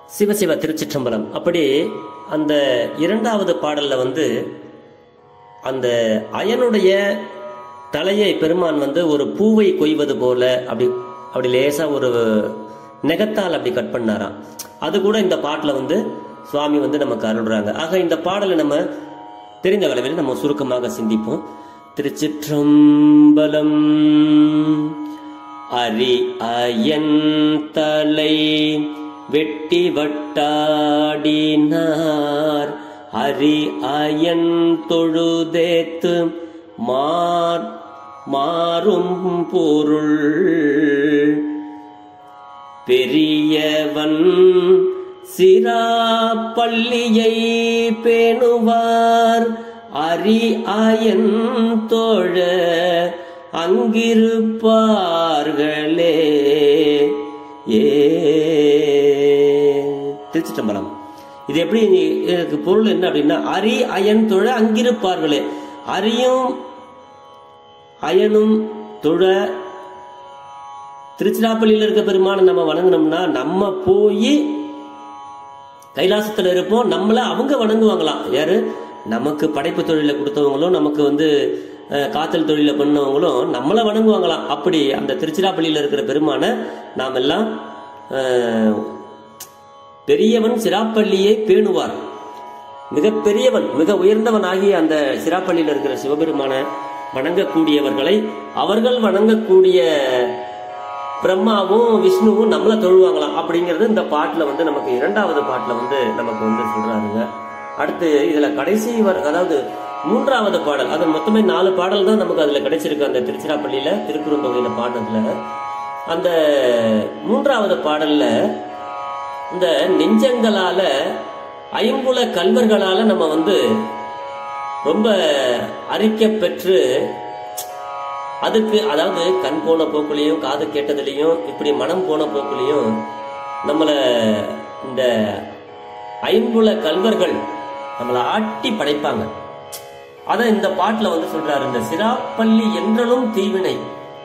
சிவசிவ திருச்சிற்றம்பலம். அப்படி அந்த இரண்டாவது பாடல்ல வந்து அந்த அயனுடைய தலையை பெருமான் வந்து ஒரு பூவை கொய்வது போல அப்படி அப்படி லேசா ஒரு நெகத்தால் அப்படி கட் பண்ணாராம். அது கூட இந்த பாட்டில் வந்து சுவாமி வந்து நமக்கு அருள்றாங்க. ஆக இந்த பாடலை நம்ம தெரிந்த அளவில் நம்ம சுருக்கமாக சிந்திப்போம். திருச்சிற்றம்பலம். அரி அயன் தலை வெட்டி வட்டாடினார் அரி அயன் தொழுதேத்து மாறும் பொருள் பெரியவன் சிராப்பள்ளியை பேணுவார் அரி அயன் தோழ அங்கிருப்பார்களே. திருச்சிற்றம்பலம். இது எப்படி எனக்கு பொருள் என்ன அப்படின்னா, அரி அயன் தொழ அங்கிருப்பார்களே. அரியும் அயனும் தொழ திருச்சிராப்பள்ளியில் இருக்க பெருமானை நம்ம வணங்கினோம்னா நம்ம போய் கைலாசத்துல இருப்போம். நம்மள அவங்க வணங்குவாங்களாம். யாரு? நமக்கு படைப்பு தொழில கொடுத்தவங்களும் நமக்கு வந்து காத்தல் தொழில பண்ணவங்களும் நம்மள வணங்குவாங்களாம். அப்படி அந்த திருச்சிராப்பள்ளியில் இருக்கிற பெருமானை நாம் எல்லாம் பெரியவன் சிராப்பள்ளியை பேணுவார். மிக பெரியவன் மிக உயர்ந்தவன் ஆகிய அந்த சிராப்பள்ளியில் இருக்கிற சிவபெருமான வணங்கக்கூடியவர்களை அவர்கள் வணங்கக்கூடிய பிரம்மாவும் விஷ்ணுவும் நம்மள தொழுவாங்களாம். அப்படிங்கிறது இந்த பாட்டுல வந்து நமக்கு இரண்டாவது பாட்டுல வந்து நமக்கு வந்து சொல்றாருங்க. அடுத்து இதுல கடைசி அதாவது மூன்றாவது பாடல், அது மொத்தமே 4 பாடல் தான் நமக்கு அதுல கிடைச்சிருக்கு. அந்த திருச்சிராப்பள்ளியில திருக்குறுந்தொகையில பாடினதுல அந்த மூன்றாவது பாடல்ல இந்த நெஞ்சங்களால ஐம்புல கல்வர்களால நம்ம வந்து ரொம்ப அரிக்க பெற்று அதுக்கு அதாவது கண் போன போக்குலையும் காது கேட்டதுலையும் இப்படி மனம் போன போக்குலையும் நம்மள இந்த ஐம்புல கல்வர்கள் நம்மளை ஆட்டி படைப்பாங்க. அத இந்த பாட்டுல வந்து சொல்றாரு. இந்த சிராப்பள்ளி என்றலும் தீவினை,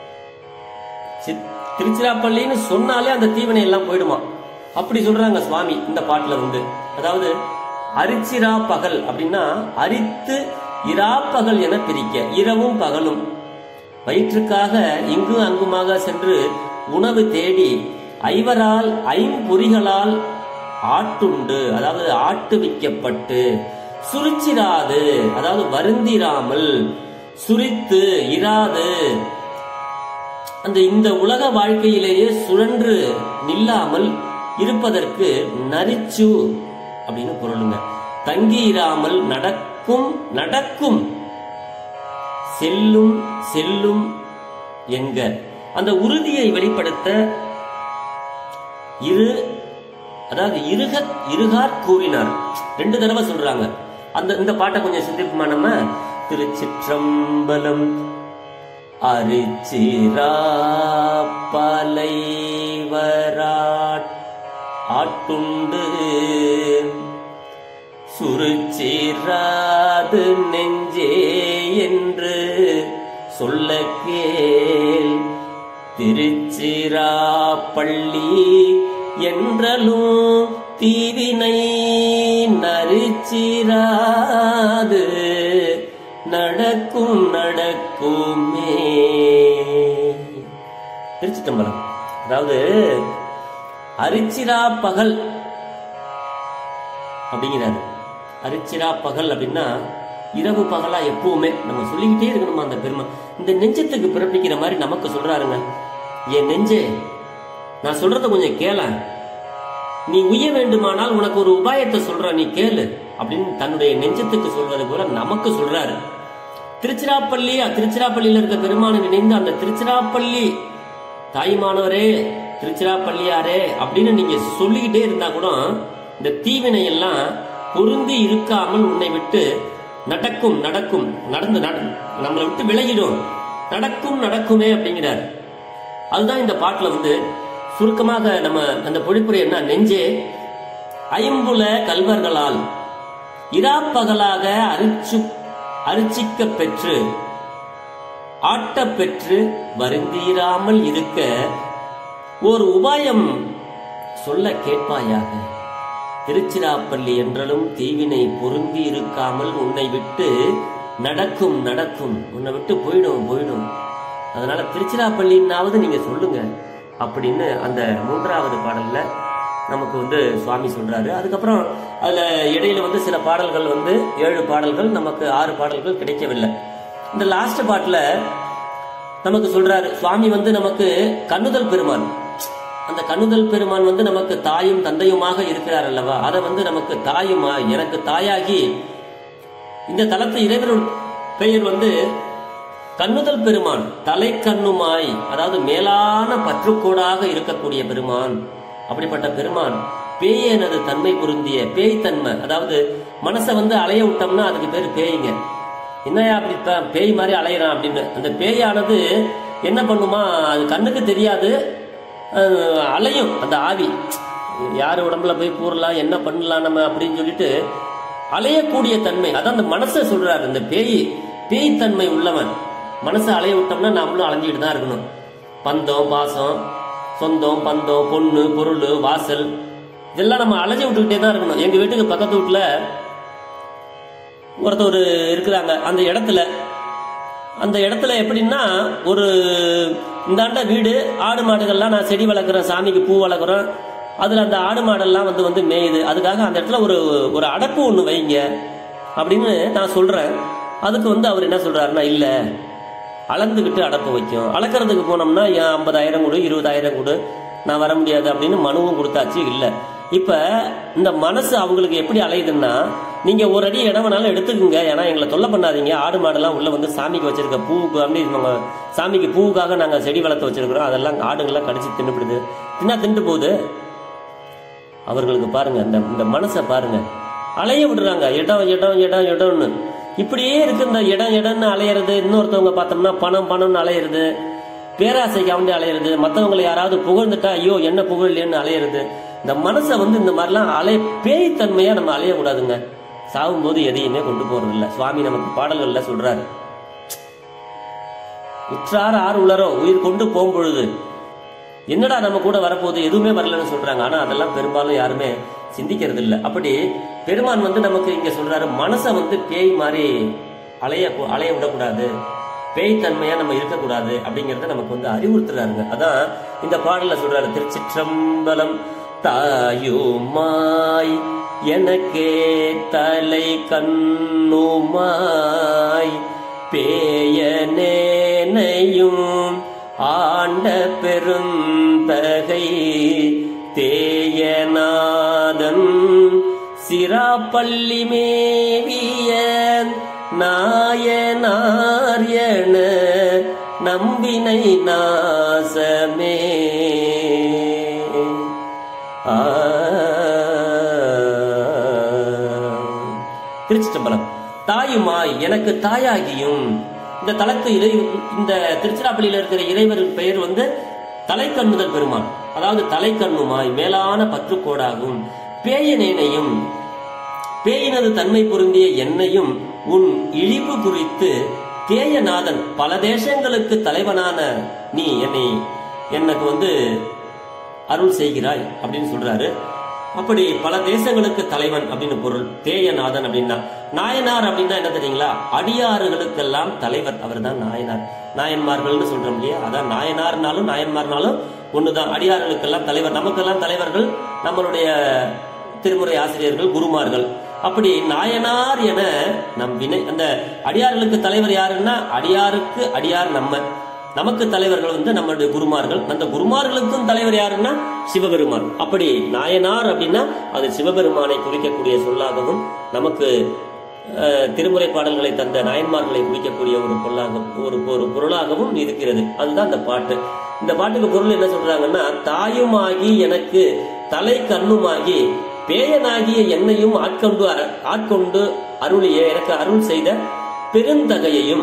திருச்சிராப்பள்ளின்னு சொன்னாலே அந்த தீவினை எல்லாம் போயிடுமா அப்படி சொல்றாங்க சுவாமி இந்த பாட்டுல வந்து. அதாவது அரிச்சிரா பகல் அப்படின்னா அரித்து இராப்பகல் என பிரிக்க, இரவும் பகலும் வயிற்றுக்காக இங்கு அங்குமாக சென்று உணவு தேடி ஐவரால் ஐம்பொறிகளால் ஆட்டுண்டு அதாவது ஆட்டுவிக்கப்பட்டு சுரிச்சிராது அதாவது வருந்திராமல் சுரித்து இராது அந்த இந்த உலக வாழ்க்கையிலேயே சுழன்று நில்லாமல் இருப்பதற்கு நரிச்சு அப்படின்னு பொருளுங்க. தங்கி இராமல் நடக்கும் செல்லும் செல்லும் என்க அந்த உறுதியை வெளிப்படுத்த இருகார் கூறினார். 2 தடவை சொல்றாங்க. இந்த பாட்டை கொஞ்சம் சிந்திப்புமா நம்ம. திருச்சிற்றம்பலம். அரிச்சிராப்பலைவராட் ஆட்டுண்டு சுருச்சிராது நெஞ்சே என்று சொல்ல கேள் திருச்சிராப்பள்ளி என்றலும் தீவினை நரிச்சிராது நடக்குமே. திருச்சிற்றம்பலம். அதாவது அரிச்சிரா பகல் அப்படிங்கிறாரு. அரிச்சிரா பகல் அப்படின்னா இரவு பகலா எப்பவுமே நம்ம சொல்லிக்கிட்டே இருக்கணுமா அந்த பெருமை. இந்த நெஞ்சத்துக்கு பிறப்பிக்கிற மாதிரி நமக்கு சொல்றாருங்க. என் நெஞ்சே நான் சொல்றத கொஞ்சம் கேள, நீ உய்ய வேண்டுமானால் உனக்கு ஒரு உபாயத்தை சொல்ற, நீ கேளு அப்படின்னு தன்னுடைய நெஞ்சத்துக்கு சொல்வது போல நமக்கு சொல்றாரு. திருச்சிராப்பள்ளியில இருக்க பெருமானை நினைந்து அந்த திருச்சிராப்பள்ளி தாய்மானவரே திருச்சிராப்பள்ளியாரே அப்படின்னு நீங்க சொல்லிக்கிட்டே இருந்தா கூட இந்த தீவினை எல்லாம் பொருந்தி இருக்காமல் உன்னை விட்டு நடக்கும் நம்மளை விட்டு விலகிடும். நடக்குமே அப்படிங்கிறார். அதுதான் இந்த பாட்டுல வந்து சுருக்கமாக நம்ம அந்த பொழிப்புரை என்ன, நெஞ்சே ஐம்புல கல்வர்களால் இராப்பகலாக அரிச்சிக்க பெற்று ஆட்டப்பெற்று வருந்தீராமல் இருக்க ஓர் உபாயம் சொல்ல கேட்பாயாக திருச்சிராப்பள்ளி என்றாலும் தீவினை பொருந்தி இருக்காமல் உன்னை விட்டு நடக்கும் நடக்கும், உன்னை விட்டு போயிடும் போயிடும், அதனால திருச்சிராப்பள்ளின்னாவது நீங்க சொல்லுங்க அப்படின்னு அந்த 3வது பாடல்ல நமக்கு வந்து சுவாமி சொல்றாரு. அதுக்கப்புறம் அதுல இடையில வந்து சில பாடல்கள் வந்து 7 பாடல்கள், நமக்கு 6 பாடல்கள் கிடைக்கவில்லை. இந்த லாஸ்ட் பாட்டுல நமக்கு சொல்றாரு சுவாமி வந்து நமக்கு கண்ணுதல் பெருமான். அந்த கண்ணுதல் பெருமான் வந்து நமக்கு தாயும் தந்தையுமாக இருக்கிறார் அல்லவா, அதை வந்து நமக்கு தாயுமாய் எனக்கு தாயாகி இந்த தலத்து இறைவன் பெயர் வந்து கண்ணுதல் பெருமான், தலை கண்ணுமாய், அதாவது மேலான பற்றுக்கோடாக இருக்கக்கூடிய பெருமான். அப்படிப்பட்ட பெருமான் பேயனது தன்மை பொருந்திய பேய் தன்மை, அதாவது மனசை வந்து அலைய விட்டோம்னா அதுக்கு பேரு பேய்ங்க. என்னையா அப்படி பேய் மாதிரி அலையிறான் அப்படின்னு. அந்த பேயானது என்ன பண்ணுமா, அது கண்ணுக்கு தெரியாது, அலையும். அந்த ஆவி யாரு உடம்புல போய் கூறலாம், என்ன பண்ணலாம் நம்ம அப்படின்னு சொல்லிட்டு அலையக்கூடிய தன்மை, அதான் அந்த மனசை சொல்றாரு. இந்த பேய் தன்மை உள்ளவன் மனசை அலைய விட்டோம்னா நாமளும் அலைஞ்சிட்டு தான் இருக்கணும். பந்தம் பாசம், சொந்தம் பந்தம், பொண்ணு பொருள் வாசல், இதெல்லாம் நம்ம அலைஞ்சி விட்டுக்கிட்டே தான் இருக்கணும். எங்க வீட்டுக்கு பக்கத்து வீட்டுல ஒருத்தர் இருக்கிறாங்க. அந்த இடத்துல எப்படின்னா, ஒரு இந்தாண்ட வீடு, ஆடு மாடுகள்லாம் நான் செடி வளர்க்குறேன், சாமிக்கு பூ வளர்க்குறோம், அதுல அந்த ஆடு மாடெல்லாம் வந்து மேயுது, அதுக்காக அந்த இடத்துல ஒரு அடப்பு ஒண்ணு வைங்க அப்படின்னு நான் சொல்றேன். அதுக்கு வந்து அவர் என்ன சொல்றாருன்னா, இல்ல அளந்துகிட்டு அடப்பு வைக்கும், அளக்கிறதுக்கு போனோம்னா 50,000 கொடு 20,000 கொடு, நான் வர முடியாது அப்படின்னு மனுவும் கொடுத்தாச்சு. இல்ல இப்ப இந்த மனசு அவங்களுக்கு எப்படி அலையுதுன்னா, நீங்க ஒரு அடி இடம் வேணாலும் எடுத்துக்குங்க, ஏன்னா எங்களை தொல்லை பண்ணாதீங்க, ஆடு மாடெல்லாம் உள்ள வந்து சாமிக்கு வச்சிருக்க பூவுக்கு அப்படி சாமிக்கு பூவுக்காக நாங்க செடி வளர்த்து வச்சிருக்கிறோம், அதெல்லாம் ஆடுகள்லாம் கடிச்சு தின்னுபிடுது, தின்னுட்டு போகுது. அவர்களுக்கு பாருங்க, இந்த மனசை பாருங்க, அலைய விடுறாங்க, இடம் இடம் இடம் இடம்னு. இப்படியே இருக்கு இந்த இடம் இடம்னு அலையிறது. இன்னொருத்தவங்க பார்த்தோம்னா பணம்னு அலையிறது, பேராசைக்காண்டி அலையிறது, மற்றவங்களை யாராவது புகழ்ந்துட்டா ஐயோ என்ன புகழலேன்னு அலையிறது. இந்த மனசை வந்து இந்த மாதிரிலாம் பேய் தன்மையா நம்ம அலைய கூடாதுங்க. சாகும்போது எதையுமே கொண்டு போறது இல்லை. சுவாமி நமக்கு பாடல்கள்ல சொல்றாரு, உற்றார் ஆறு உளரோ, உயிர் கொண்டு போகும் பொழுது என்னடா நம்ம கூட வரப்போகுது, எதுவுமே வரலன்னு சொல்றாங்க. ஆனா அதெல்லாம் பெரும்பாலும் யாருமே சிந்திக்கிறது இல்லை. அப்படி பெருமான் வந்து நமக்கு இங்க சொல்றாரு, மனசை வந்து பேய் மாதிரி அலைய விடக்கூடாது, பேய் தன்மையா நம்ம இருக்கக்கூடாது அப்படிங்கறத நமக்கு வந்து அறிவுறுத்துறாருங்க. அதான் இந்த பாடல்ல சொல்றாரு, திருச்சிற்றம்பலம் தாயுமாய் எனக்கே தலை கண்ணுமாய் பேயனேனையும் ஆண்ட பெருந்தகை தேயநாதன் சிராப்பள்ளி மேவிய நாயனார் என நம்பினை நாசமே. திருச்சிற்றம்பலம். தாயுமாய் எனக்கு தாயாகியும், இந்த தலத்து இந்த திருச்சிராப்பள்ளியில இருக்கிற இறைவர் பெயர் வந்து தலைக்கண்ணுதல் பெருமான், அதாவது தலைக்கண்ணுமாய் மேலான பற்றுக்கோடாகும், பேயனேனையும் பேயினது தன்மை பொருந்திய என்னையும் உன் இழிவு குறித்து தேயநாதன் பல தேசங்களுக்கு தலைவனான நீ எனக்கு வந்து அருள் செய்கிறாய் அப்படின்னு சொல்றாரு. அப்படி பல தேசங்களுக்கு தலைவன் அப்படின்னு பொருள். தேயநாதன் அப்படின்னா, நாயனார் அப்படின்னா என்ன தெரியுங்களா, அடியாறுகளுக்கெல்லாம் தலைவர், அவர் தான் நாயனார். நாயன்மார்கள்னு சொல்றோம் இல்லையா, அதான் நாயனார்னாலும் நாயன்மார்னாலும் ஒண்ணுதான். அடியார்களுக்கெல்லாம் தலைவர், நமக்கெல்லாம் தலைவர்கள் நம்மளுடைய திருமுறை ஆசிரியர்கள், குருமார்கள். அப்படி நாயனார் என நம் வினை, அந்த அடியார்களுக்கு தலைவர் யாருன்னா, அடியாருக்கு அடியார் நமக்கு தலைவர்கள் வந்து நம்மளுடைய குருமார்கள். அந்த குருமார்களுக்கும் தலைவர் யாருன்னா சிவபெருமான். அப்படி நாயனார் அப்படின்னா அது சிவபெருமானை குறிக்கக்கூடிய சொல்லாகவும், நமக்கு திருமுறை பாடல்களை தந்த நாயன்மார்களை குறிக்கக்கூடிய ஒரு பொருளாகவும் இருக்கிறது. அதுதான் இந்த பாட்டு. இந்த பாட்டுக்கு பொருள் என்ன சொல்றாங்கன்னா, தாயுமாகி எனக்கு தலை கண்ணுமாகி பேயனாகிய என்னையும் ஆட்கொண்டு அருளிய எனக்கு அருள் செய்த பெருந்தகையையும்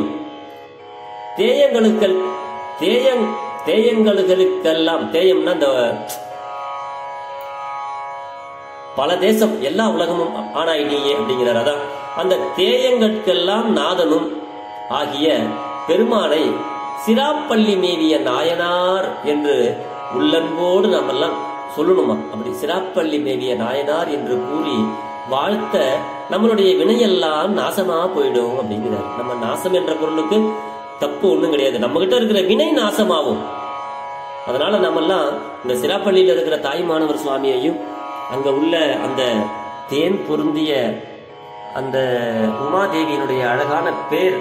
தேயங்களுக்கெல்லாம், தேயம்னா இந்த பல தேசம் எல்லா உலகமும் ஆனாயினியே அப்படிங்கிறார். அதான் அந்த தேயங்கட்கெல்லாம் நாதனும் ஆகிய பெருமானை சிராப்பள்ளி மேவிய நாயனார் என்று உள்ளன்போடு நாமெல்லாம் சொல்லணுமா. அப்படி சிராப்பள்ளி மேவிய நாயனார் என்று கூறி வாழ்த்த நம்மளுடைய வினையெல்லாம் நாசமா போயிடும் அப்படிங்கிறார். நம்ம நாசம் என்ற பொருளுக்கு தப்பு ஒண்ணும் கிடையாது, நம்ம கிட்ட இருக்கிற வினை நாசமாகும். அதனால நம்ம எல்லாம் இந்த சிராப்பள்ளியில இருக்கிற தாய்மானவர் சுவாமியையும் அங்க உள்ள அந்த தேன் பொருந்திய அந்த உமாதேவியினுடைய அழகான பேர்,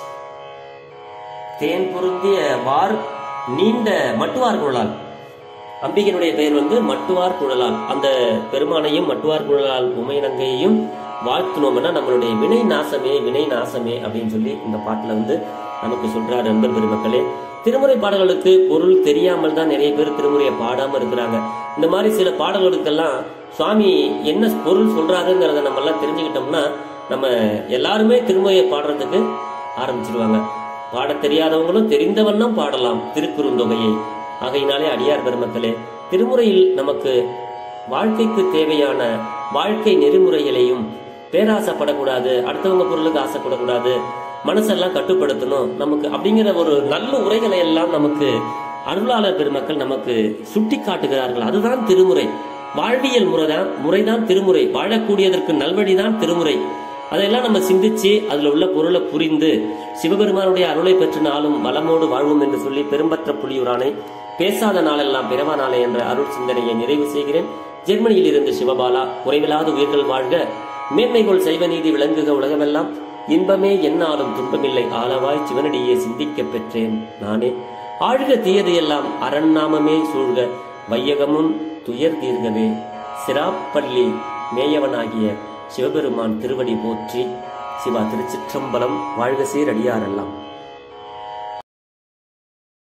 தேன் பொருந்திய வார் நீண்ட மட்டுவார் குழலால், அம்பிகையினுடைய பெயர் வந்து மட்டுவார் குழலால், அந்த பெருமானையும் மட்டுவார் குழலால் உமையனங்கையையும் வாழ்த்துனோம்னா நம்மளுடைய வினை நாசமே வினை நாசமே அப்படின்னு சொல்லி இந்த பாட்டுல வந்து நமக்கு சொல்றாரு. நண்பர் பெருமக்களே, திருமுறை பாடல்களுக்கு பொருள் தெரியாமல் தான் நிறைய பேர் திருமுறையை பாடாம இருக்கிறாங்க. இந்த மாதிரி சில பாடல்களுக்கெல்லாம் சுவாமி என்ன பொருள் சொல்றாருங்கிறத நம்ம எல்லாம் தெரிஞ்சுக்கிட்டோம்னா நம்ம எல்லாருமே திருமுறையை பாடுறதுக்கு ஆரம்பிச்சிருவாங்க. பாட தெரியாதவங்களும் தெரிந்தவண்ணம் பாடலாம் திருக்குறுந்தொகையை. ஆகையினாலே அடியார் பெருமக்களே, திருமுறையில் நமக்கு வாழ்க்கைக்கு தேவையான வாழ்க்கை நெறிமுறைகளையும், பேராசைப்படக்கூடாது, அடுத்தவங்க பொருளுக்கு ஆசைப்படக்கூடாது, மனசெல்லாம் கட்டுப்படுத்தணும் நமக்கு அப்படிங்கிற ஒரு நல்ல உரைகளை எல்லாம் நமக்கு அருளாளர் பெருமக்கள் நமக்கு சுட்டி காட்டுகிறார்கள். அதுதான் திருமுறை. வாழ்வியல் முறைதான் திருமுறை. வாழக்கூடியதற்கு நல்வழிதான் திருமுறை. அதையெல்லாம் நம்ம சிந்திச்சு அதுல உள்ள பொருளை புரிந்து சிவபெருமானுடைய அருளை பெற்று நாளும் வளமோடு வாழ்வோம் என்று சொல்லி பெரும்பற்ற புலியூரானை பேசாத நாளெல்லாம் பிறவா நாளே என்ற அருள் சிந்தனையை நிறைவு செய்கிறேன். ஜெர்மனியில் இருந்து சிவபாலா. குறைவில்லாத உயிர்கள் வாழ்க, மேன்மைகோள் சைவ நீதி விளங்குக உலகமெல்லாம், இன்பமே என்னாலும் துன்பமில்லை ஆளவாய் சிவனடியே சிந்திக்க பெற்றேன் நானே. ஆழ்க தீயது எல்லாம் அரண்நாமமே சூழ்க, வையகமும் துயர் தீர்கவே. சிராப்பள்ளி மேயவனாகிய சிவபெருமான் திருவடி போற்றி. சிவா. திருச்சிற்றம்பலம். வாழ்க சீர் அடியாரெல்லாம்.